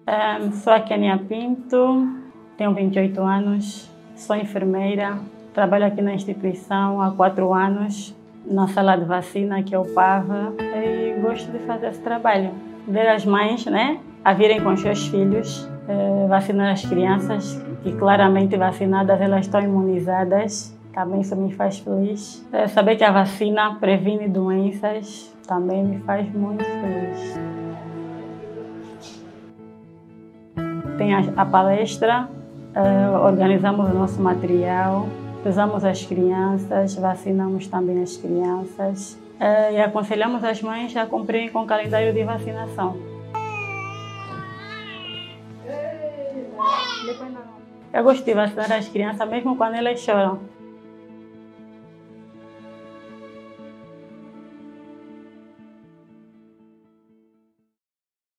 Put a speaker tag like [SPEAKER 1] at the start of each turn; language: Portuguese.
[SPEAKER 1] Sou a Kenia Pinto, tenho 28 anos, sou enfermeira, trabalho aqui na instituição há 4 anos, na sala de vacina, que é o PAVA, e gosto de fazer esse trabalho. Ver as mães, né, a virem com os seus filhos, vacinar as crianças, que claramente vacinadas elas estão imunizadas, também isso me faz feliz. Saber que a vacina previne doenças também me faz muito feliz. Tem a palestra, organizamos o nosso material, usamos as crianças, vacinamos também as crianças e aconselhamos as mães a cumprirem com o calendário de vacinação. Eu gosto de vacinar as crianças mesmo quando elas choram.